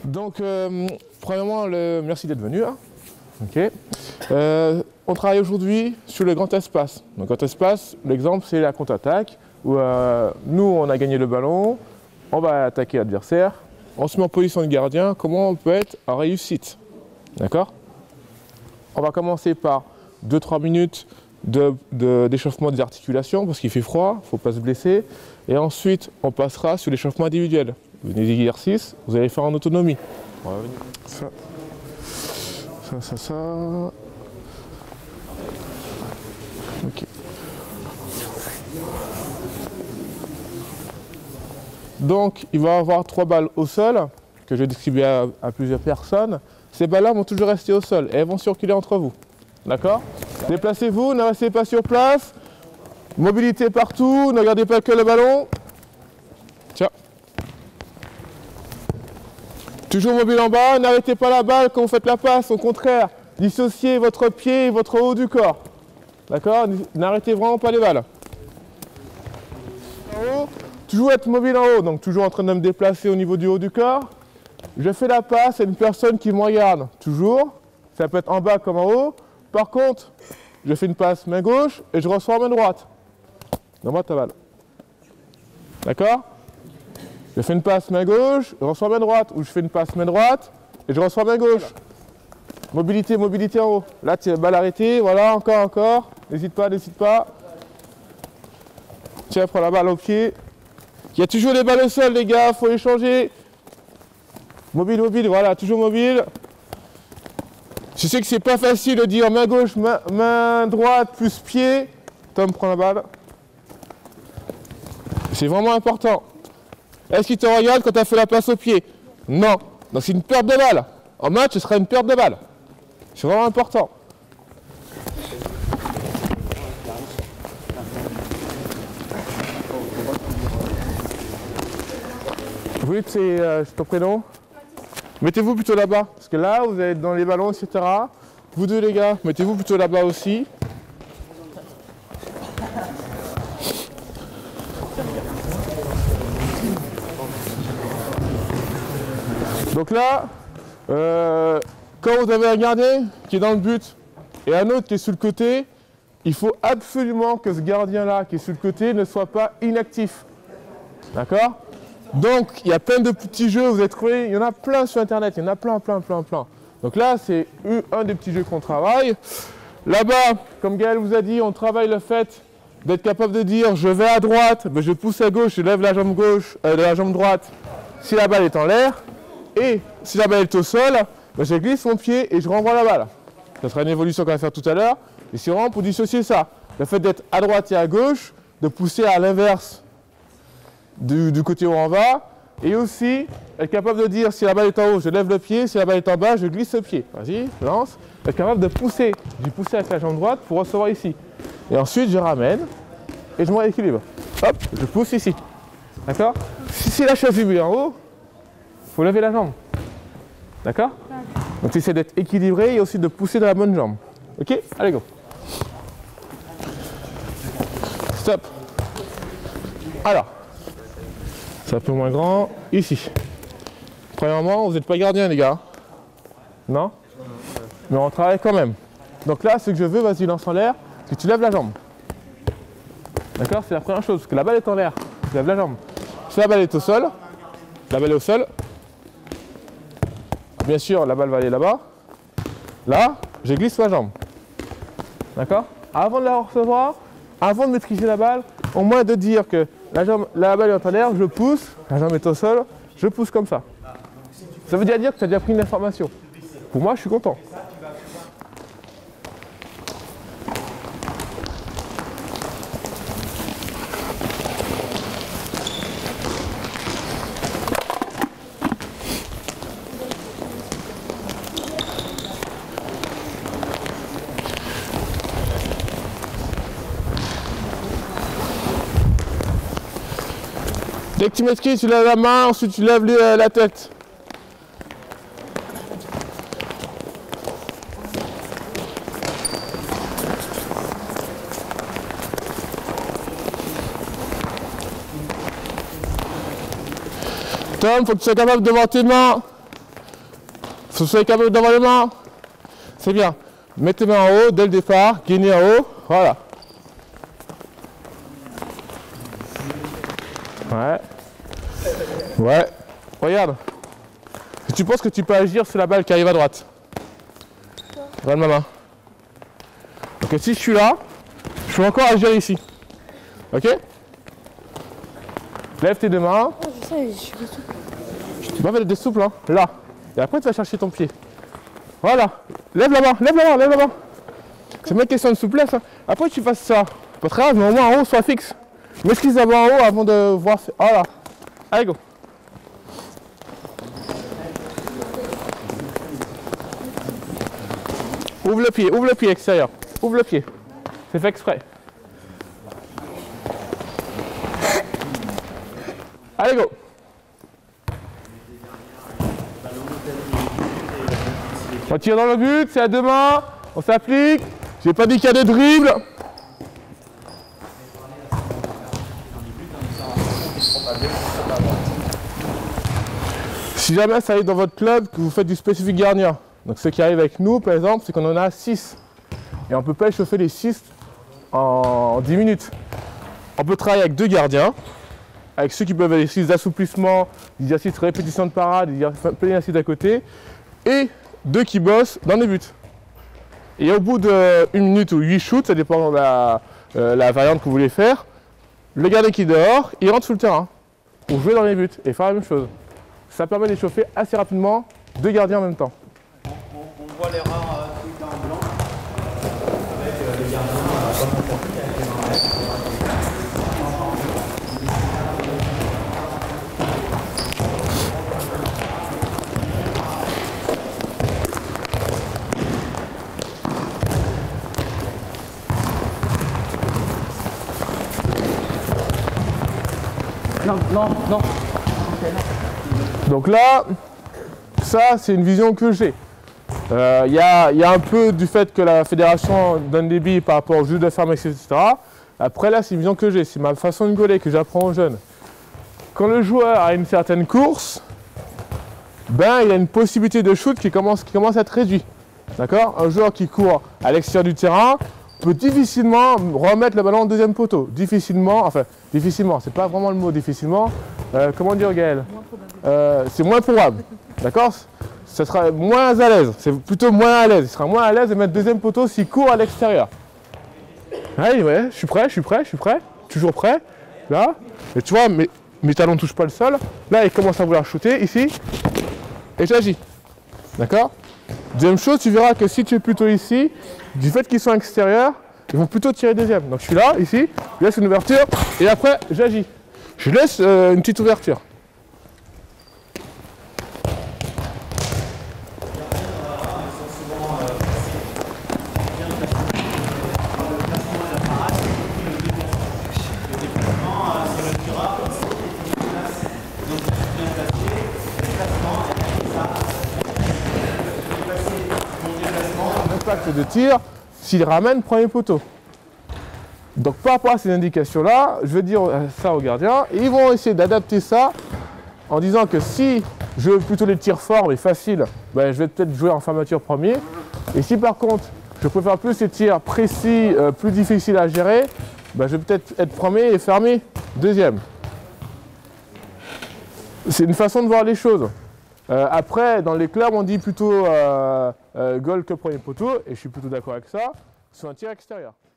Donc, premièrement, merci d'être venu. Hein. Okay. On travaille aujourd'hui sur le grand espace. Le grand espace, l'exemple, c'est la contre-attaque, où nous, on a gagné le ballon, on va attaquer l'adversaire, on se met en position de gardien, comment on peut être en réussite. D'accord? On va commencer par 2-3 minutes d'échauffement des articulations, parce qu'il fait froid, il ne faut pas se blesser. Et ensuite, on passera sur l'échauffement individuel. Vous venez des exercices, vous allez faire en autonomie. On va venir. Ça. Ok. Donc, il va y avoir 3 balles au sol, que je vais distribuer à plusieurs personnes. Ces balles-là vont toujours rester au sol et elles vont circuler entre vous. D'accord? Déplacez-vous, ne restez pas sur place. Mobilité partout, ne regardez pas que le ballon. Tiens. Toujours mobile en bas, n'arrêtez pas la balle quand vous faites la passe, au contraire, dissociez votre pied et votre haut du corps. D'accord? N'arrêtez vraiment pas les balles. En haut, toujours être mobile en haut, donc toujours en train de me déplacer au niveau du haut du corps. Je fais la passe à une personne qui me regarde, toujours. Ça peut être en bas comme en haut. Par contre, je fais une passe main gauche et je reçois main droite. Donne-moi ta balle. D'accord? Je fais une passe main gauche, je reçois main droite, ou je fais une passe main droite et je reçois main gauche. Mobilité en haut. Là, tu as balle arrêtée, voilà, encore. N'hésite pas. Tiens, prends la balle au pied. Il y a toujours des balles au sol, les gars, il faut les changer. Mobile, voilà, toujours mobile. Je sais que c'est pas facile de dire main gauche, main droite plus pied. Tom, prends la balle. C'est vraiment important. Est-ce qu'il te regarde quand tu as fait la passe au pied? Non. Donc c'est une perte de balle. En match, ce sera une perte de balle. C'est vraiment important. Vous voulez que c'est ton prénom? Mettez-vous plutôt là-bas. Parce que là, vous êtes dans les ballons, etc. Vous deux, les gars, mettez-vous plutôt là-bas aussi. Donc là, quand vous avez un gardien qui est dans le but et un autre qui est sur le côté, il faut absolument que ce gardien-là qui est sur le côté ne soit pas inactif. D'accord? Donc, il y a plein de petits jeux, vous avez trouvé, il y en a plein sur Internet, il y en a plein. Donc là, c'est un des petits jeux qu'on travaille. Là-bas, comme Gaël vous a dit, on travaille le fait d'être capable de dire je vais à droite, je pousse à gauche, je lève la jambe gauche, la jambe droite si la balle est en l'air. Et si la balle est au sol, je glisse mon pied et je renvoie la balle. Ça sera une évolution qu'on va faire tout à l'heure. Et c'est vraiment pour dissocier ça. Le fait d'être à droite et à gauche, de pousser à l'inverse du côté où on va. Et aussi, être capable de dire si la balle est en haut, je lève le pied. Si la balle est en bas, je glisse le pied. Vas-y, je lance. Être capable de pousser. Je pousse avec la jambe droite pour recevoir ici. Et ensuite, je ramène et je me rééquilibre. Hop, je pousse ici. D'accord? Si la cheville est en haut, il faut lever la jambe. D'accord? Donc tu essaies d'être équilibré et aussi de pousser dans la bonne jambe. Ok? Allez, go. Stop. Alors, c'est un peu moins grand. Ici. Premièrement, vous n'êtes pas gardien, les gars. Non? Mais on travaille quand même. Donc là, ce que je veux, vas-y, lance en l'air, c'est que tu lèves la jambe. D'accord? C'est la première chose. Parce que la balle est en l'air. Tu lèves la jambe. Si la balle est au sol, la balle est au sol. Bien sûr, la balle va aller là-bas. Là, je glisse ma jambe. D'accord? Avant de la recevoir, avant de maîtriser la balle, au moins de dire que la balle est en l'air, je pousse, la jambe est au sol, je pousse comme ça. Ça veut dire que tu as déjà pris une information. Pour moi, je suis content. Dès que tu maîtrises, tu lèves la main, ensuite tu lèves la tête. Tom, il faut que tu sois capable de voir tes mains soyez capable d'avoir les mains. C'est bien. Mettez les mains en haut dès le départ, gainez en haut, voilà. Ouais. Ouais. Regarde. Tu penses que tu peux agir sur la balle qui arrive à droite? Regarde ma main. Donc si je suis là, je peux encore agir ici. Ok? Lève tes deux mains. Oh, je sais, je suis souple. Tu vas faire des souples, hein, là. Et après, tu vas chercher ton pied. Voilà. Lève la main, lève la main, lève la main. C'est même question de souplesse. Hein. Après, tu fasses ça. Pas très grave, mais au moins en haut, soit fixe. M'esquisse d'abord en haut avant de voir. Voilà. Allez, go. Ouvre le pied extérieur. Ouvre le pied. C'est fait exprès. Allez, go. On tire dans le but, c'est à deux mains, on s'applique. J'ai pas dit qu'il y a des dribbles. Si jamais ça arrive dans votre club que vous faites du spécifique gardien, donc ce qui arrive avec nous par exemple, c'est qu'on en a 6. Et on ne peut pas échauffer les 6 en 10 minutes. On peut travailler avec 2 gardiens, avec ceux qui peuvent faire des exercices d'assouplissement, des exercices de répétition de parade, des exercices à côté, et 2 qui bossent dans les buts. Et au bout de 1 minute ou 8 shoots, ça dépend de la variante que vous voulez faire, le gardien qui est dehors, il rentre sur le terrain pour jouer dans les buts et faire la même chose. Ça permet d'échauffer assez rapidement 2 gardiens en même temps. On voit les rares trucs en blanc avec les gardiens comme on profite avec les mains. Non. Donc là, ça c'est une vision que j'ai. Il y a un peu du fait que la fédération donne des billes par rapport au jeu de ferme, etc. Après là, c'est une vision que j'ai, c'est ma façon de gauler que j'apprends aux jeunes. Quand le joueur a une certaine course, ben il a une possibilité de shoot qui commence à être réduite. D'accord? Un joueur qui court à l'extérieur du terrain peut difficilement remettre le ballon au deuxième poteau. Difficilement, c'est pas vraiment le mot difficilement. Comment dire Gaël? C'est moins probable. D'accord? Ça sera moins à l'aise. C'est plutôt moins à l'aise. Il sera moins à l'aise de mettre deuxième poteau s'il court à l'extérieur. Allez, ouais, je suis prêt. Toujours prêt. Là. Et tu vois, mes talons ne touchent pas le sol. Là, il commence à vouloir shooter ici. Et j'agis. D'accord? Deuxième chose, tu verras que si tu es plutôt ici, du fait qu'ils sont extérieurs, ils vont plutôt tirer deuxième. Donc je suis là, ici, je laisse une ouverture, et après j'agis. Je laisse une petite ouverture. L'impact de tir, s'il ramène premier poteau. Donc par rapport à ces indications-là, je vais dire ça aux gardiens, et ils vont essayer d'adapter ça en disant que si je veux plutôt les tirs forts et faciles, ben, je vais peut-être jouer en fermeture premier. Et si par contre, je préfère plus les tirs précis, plus difficiles à gérer, ben, je vais peut-être être premier et fermé deuxième. C'est une façon de voir les choses. Après, dans les clubs, on dit plutôt goal que premier poteau, et je suis plutôt d'accord avec ça, sur un tir extérieur.